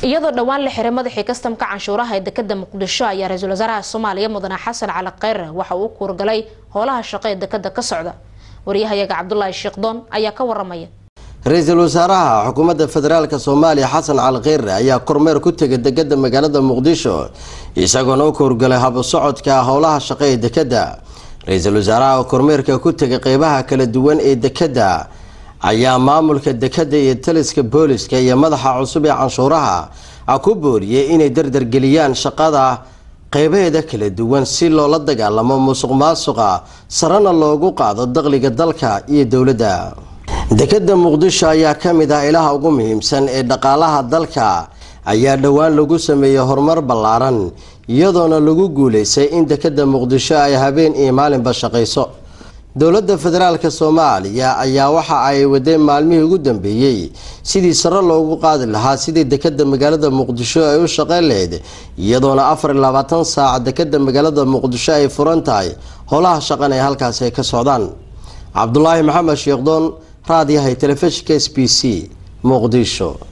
iyadoo dhawaan la xiray madaxii kastamka canshuuraha ee dekedda Muqdisho ayaa ra'iisul wasaaraha Soomaaliya Mudane Xasan Cali Khayre waxa uu ku wargalay howlaha shaqo ee dekedda ka socda. Wariyahayaga Cabdullaahi Sheekhdon ayaa ka waramaya. Ra'iisul wasaaraha xukuumadda federaalka Soomaaliya Xasan Cali Khayre ayaa kormeer ku tagay dekedda magaalada Muqdisho isagoo ku wargalay hab socodka howlaha shaqo ee dekedda. Ra'iisul wasaaraha kormeerka ku tagay qaybaha kala duwan ee dekedda ayaa maamulka dekedda iyo taliska booliska iyo madaxa cusub ee canshuuraha ku booriyay inay dardar geliyaan shaqada qaybaheeda kala duwan si loola dagaalamo musuqmaasuqa sarana loogu qaado dakhliga dalka iyo dawladda. Dekedda Muqdisho ayaa kamid ah ilaha ugu muhiimsan ee dhaqaalaha dalka ayaa dhawaan lagu sameeyay horumar ballaaran iyadoona lagu guuleysay in dekedda Muqdisho ay habeen iyo maalinba shaqeyso. dowladda federaalka Soomaaliya ayaa waxa ay wadeen maalmihii ugu dambeeyay sidii sare loogu qaadi lahaa sidii dekedda magaalada Muqdisho ay u shaqeyn lahayd iyadoona 24 saac dekedda magaalada Muqdisho ay furan tahay howlaha shaqan ee halkaas ay ka socdaan. Cabdullaahi Maxamed Sheekhdon raadiyaha telefishinka SBC Muqdisho.